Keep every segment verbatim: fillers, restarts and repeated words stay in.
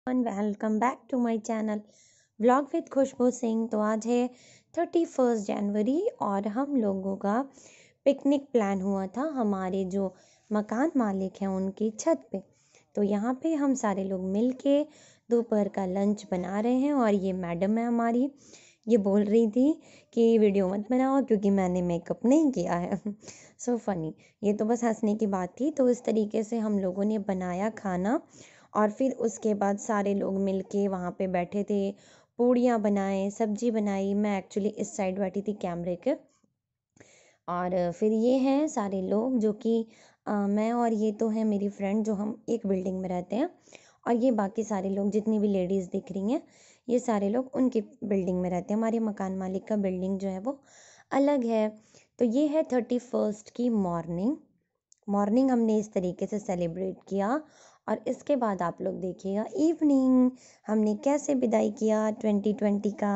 Welcome back to my channel vlog with Khushboo Singh. तो आज है थर्टी फर्स्ट जनवरी और हम लोगों का पिकनिक प्लान हुआ था हमारे जो मकान मालिक हैं उनकी छत पे। तो यहाँ पे हम सारे लोग मिल के दोपहर का लंच बना रहे हैं और ये मैडम है हमारी, ये बोल रही थी कि वीडियो मत बनाओ क्योंकि मैंने मेकअप नहीं किया है। सो फनी, ये तो बस हंसने की बात थी। तो इस तरीके से हम लोगों ने बनाया खाना और फिर उसके बाद सारे लोग मिलके वहाँ पे बैठे थे, पूड़ियाँ बनाए, सब्जी बनाई। मैं एक्चुअली इस साइड बैठी थी कैमरे के। और फिर ये हैं सारे लोग जो कि मैं और ये तो है मेरी फ्रेंड जो हम एक बिल्डिंग में रहते हैं, और ये बाकी सारे लोग जितनी भी लेडीज़ दिख रही हैं ये सारे लोग उनकी बिल्डिंग में रहते हैं। हमारे मकान मालिक का बिल्डिंग जो है वो अलग है। तो ये है थर्टी फर्स्ट की मॉर्निंग मॉर्निंग हमने इस तरीके से सेलिब्रेट किया। और इसके बाद आप लोग देखिएगा इवनिंग हमने कैसे विदाई किया ट्वेंटी ट्वेंटी का।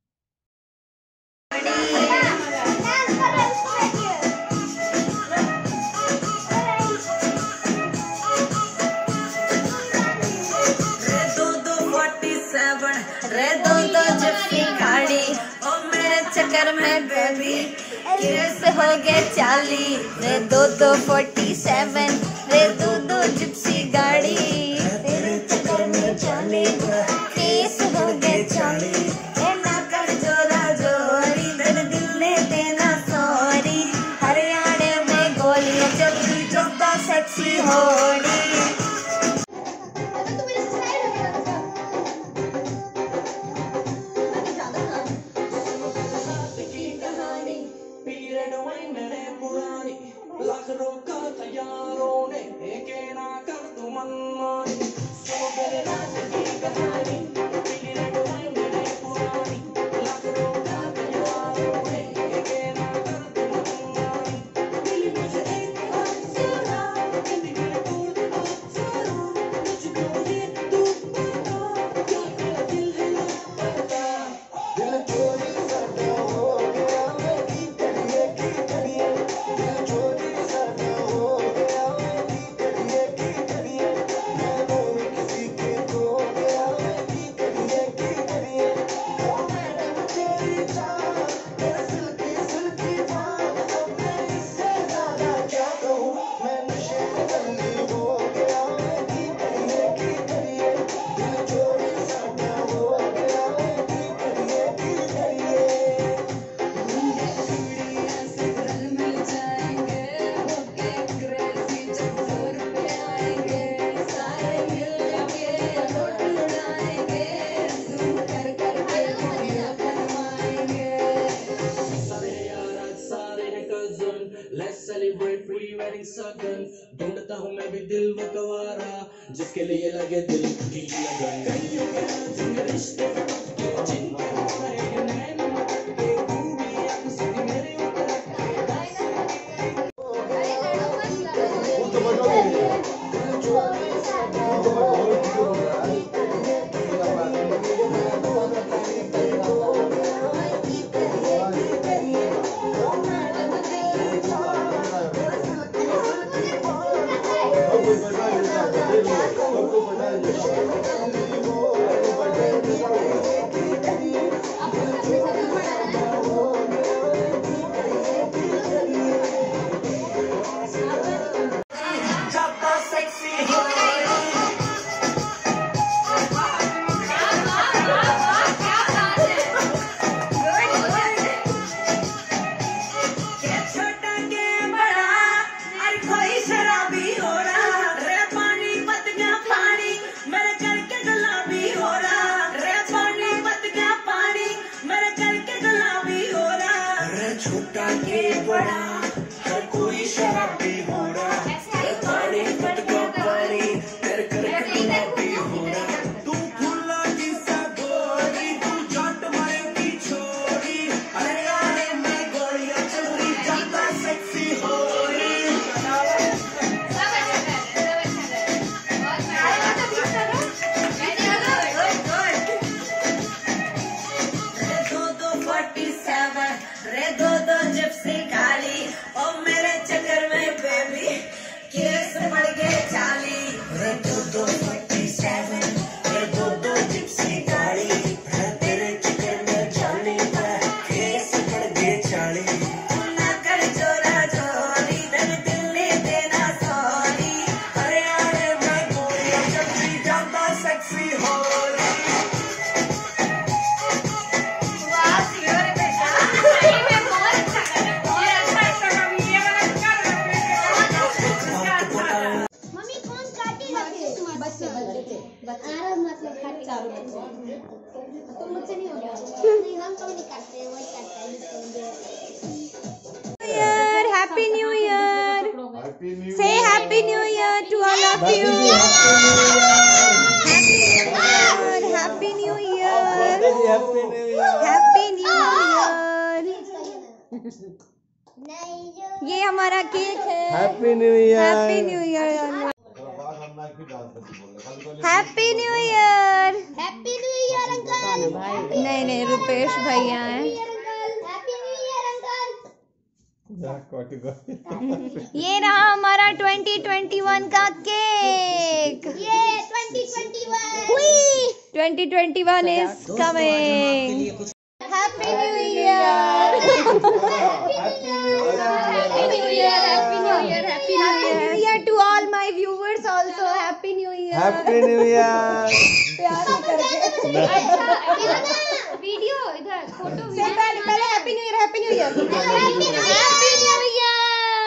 रे दो दो जिप्सी गाड़ी ओ मेरे चक्कर में बेबी कैसे हो गए चाली। रे दो दो फोर्टी सेवन रे दो दो जिप्सी गाड़ी तेरे चक्कर में चाली कैसे हो गए चाली। ए ना कर जोरा जोरी तेरे दिल ने देना सॉरी। हरियाणा में गोलियां चलती चौदह सेक्सी होड़ी। Let's celebrate pre-wedding सगन। ढूंढता हूँ मैं भी दिल वो गवारा जिसके लिए लगे दिल की लगन। कईयों के जिंग रिश्ते जिनके हमारे नैन मटके खूबी अक्सर मेरे ऊपर छोटा के बड़ा हर कोई शराबी हो रहा। पानी पटका पानी कर कर गुलाबी हो रहा। तू फूला की सगोरी तू जट मारे की छोरी। अरे यारे मैं गोलियां चल रही ज्यादा सेक्सी हो रही। रे दो दो फोर्टी सेवन रे दो दो जिप्सी गाड़ी सेक्सी हो रही। मम्मी कौन काटेगा फिर? बच्चे बच्चे बच्चे आराम मतलब खाते चारों बच्चे। तुम मुझसे नहीं हो गया? नहीं हम तो नहीं काटते, वही काटता है जिसको ईयर हैप्पी न्यू ईयर से happy new year to all of you happy new year happy new year ये हमारा केक है happy new year happy new year happy new year happy new year uncle. नहीं नहीं रुपेश भैया हैं happy new year uncle. ये रहा हमारा ट्वेंटी ट्वेंटी वन का केक ये twenty twenty one twenty twenty one is coming happy new year happy new year happy new year happy happy new year to all my viewers also happy new year happy new year प्यार से करके video इधर photo से पहले पहले happy new year happy new year happy new year.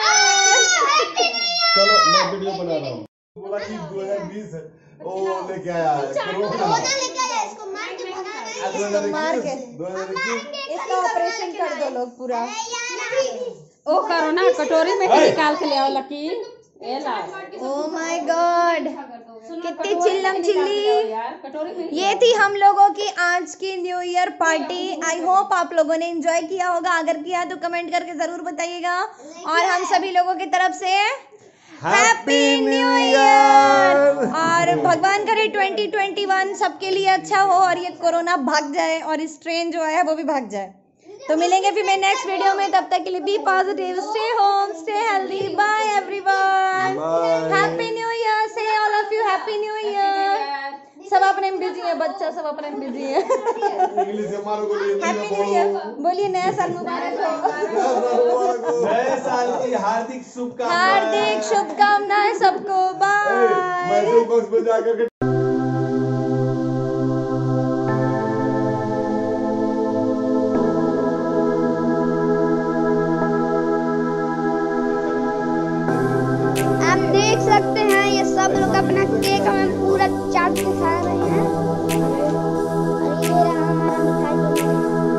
चलो मैं video बना रहा हूँ। बोला कि दो हज़ार बीस ओ लेके आया है कोरोना लेके आया, इसको मार के भगाना है। इसको मार के दो हज़ार इक्कीस इसका ऑपरेशन कर दो लोग पूरा ओ करो ना कटोरी में से निकाल के ले आओ लकी ए ला ओ माय गॉड कितनी चिल्लम चिल्ली यार कटोरी में ये थी हम लोगों की आज की new year party. I hope आप लोगों ने एंजॉय किया होगा, अगर किया तो कमेंट करके जरूर बताइएगा। और हम सभी लोगों की तरफ से हैप्पी न्यू ईयर और भगवान करे ट्वेंटी ट्वेंटी वन सबके लिए अच्छा हो और ये कोरोना भाग जाए और स्ट्रेन जो है वो भी भाग जाए। तो मिलेंगे फिर मैं नेक्स्ट वीडियो में, तब तक के लिए be positive, stay home, stay healthy, bye everyone, happy new year से all of you happy new year. सब अपने में बिजी है, बच्चा सब अपने में बिजी है। इंग्लिश में मारो बोलिए हैप्पी न्यू ईयर बोलिए, नया साल मुबारक हो। नए साल की हार्दिक शुभकामनाएं। हार्दिक शुभकामनाएं सबको, बाय। मैसेज बॉक्स में जाकर के आप देख सकते हैं ये सब लोग अपना केक हमें पूरा चाट के खा रहे हैं। और ये रहा हमारा मिठाई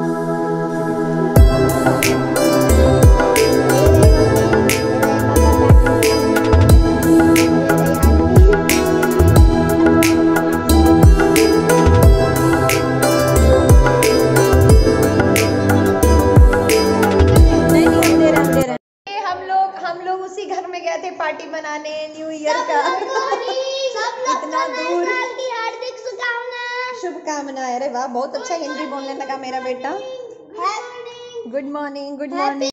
पार्टी मनाने न्यू ईयर का इतना दूर हार्दिक शुभकामनाएं शुभकामनाएं। अरे वाह बहुत अच्छा हिंदी बोलने लगा मेरा बेटा। Good morning good morning.